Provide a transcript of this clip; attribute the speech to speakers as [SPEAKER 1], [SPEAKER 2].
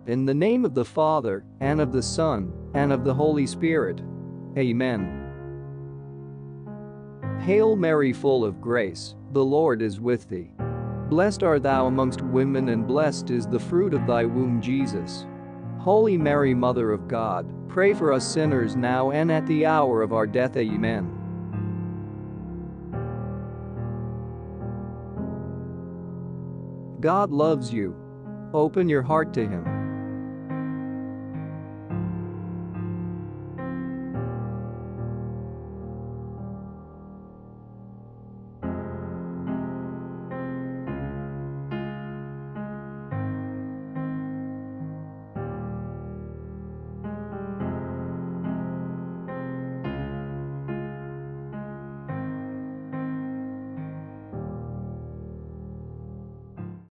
[SPEAKER 1] In the name of the Father, and of the Son, and of the Holy Spirit. Amen. Hail Mary, full of grace, the Lord is with thee. Blessed art thou amongst women, and blessed is the fruit of thy womb, Jesus. Holy Mary, Mother of God, pray for us sinners now and at the hour of our death. Amen. God loves you. Open your heart to Him.